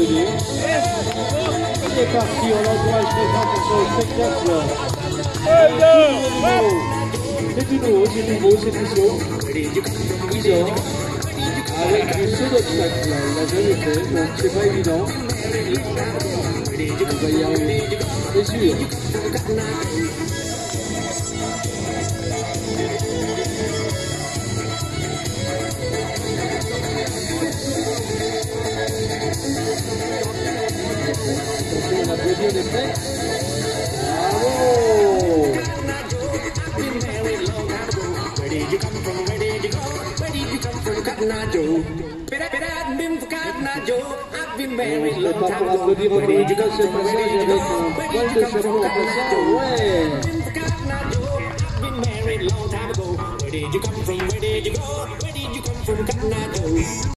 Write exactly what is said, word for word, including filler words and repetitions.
venir. C'est parti, on encourage les gens pour son spectacle. C'est du nouveau, c'est nouveau, c'est tout chaud. Ils ont, avec du saut d'obstacle, il n'a jamais fait, donc c'est pas évident. On va y arriver, c'est sûr. Attention, on applaudit, on est prêt. Bravo! On ne peut pas pour applaudir au premier de ce passage avec un poil de chapeau en passant. Ouais!